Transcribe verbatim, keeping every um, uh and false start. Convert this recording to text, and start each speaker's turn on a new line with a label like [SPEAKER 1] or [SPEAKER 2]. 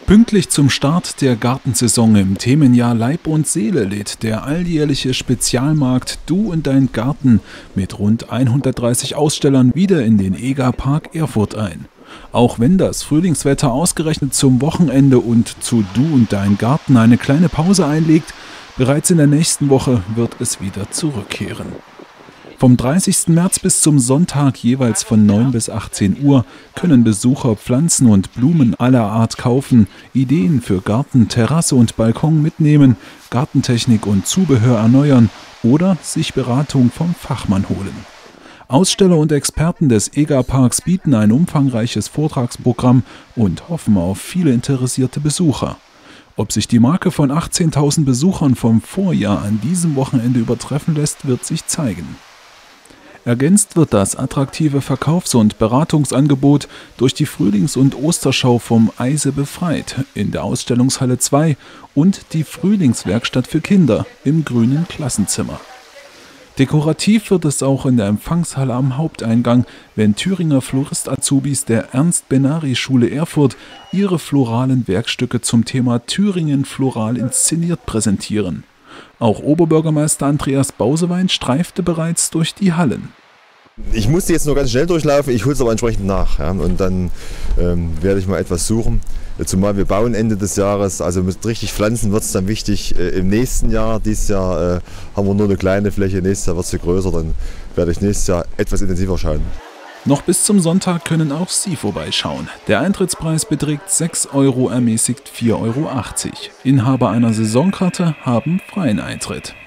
[SPEAKER 1] Pünktlich zum Start der Gartensaison im Themenjahr Leib und Seele lädt der alljährliche Spezialmarkt Du und dein Garten mit rund hundertdreißig Ausstellern wieder in den EGA-Park Erfurt ein. Auch wenn das Frühlingswetter ausgerechnet zum Wochenende und zu Du und dein Garten eine kleine Pause einlegt, bereits in der nächsten Woche wird es wieder zurückkehren. Vom dreißigsten März bis zum Sonntag jeweils von neun bis achtzehn Uhr können Besucher Pflanzen und Blumen aller Art kaufen, Ideen für Garten, Terrasse und Balkon mitnehmen, Gartentechnik und Zubehör erneuern oder sich Beratung vom Fachmann holen. Aussteller und Experten des EGA-Parks bieten ein umfangreiches Vortragsprogramm und hoffen auf viele interessierte Besucher. Ob sich die Marke von achtzehntausend Besuchern vom Vorjahr an diesem Wochenende übertreffen lässt, wird sich zeigen. Ergänzt wird das attraktive Verkaufs- und Beratungsangebot durch die Frühlings- und Osterschau vom Eise befreit in der Ausstellungshalle zwei und die Frühlingswerkstatt für Kinder im grünen Klassenzimmer. Dekorativ wird es auch in der Empfangshalle am Haupteingang, wenn Thüringer Florist-Azubis der Ernst-Benary-Schule Erfurt ihre floralen Werkstücke zum Thema Thüringen floral inszeniert präsentieren. Auch Oberbürgermeister Andreas Bausewein streifte bereits durch die Hallen.
[SPEAKER 2] Ich musste jetzt nur ganz schnell durchlaufen, ich hole es aber entsprechend nach. Ja, und dann ähm, werde ich mal etwas suchen. Zumal wir bauen Ende des Jahres, also mit richtig Pflanzen wird es dann wichtig äh, im nächsten Jahr. Dieses Jahr äh, haben wir nur eine kleine Fläche, nächstes Jahr wird es größer, dann werde ich nächstes Jahr etwas intensiver schauen.
[SPEAKER 1] Noch bis zum Sonntag können auch Sie vorbeischauen. Der Eintrittspreis beträgt sechs Euro, ermäßigt vier Euro achtzig. Inhaber einer Saisonkarte haben freien Eintritt.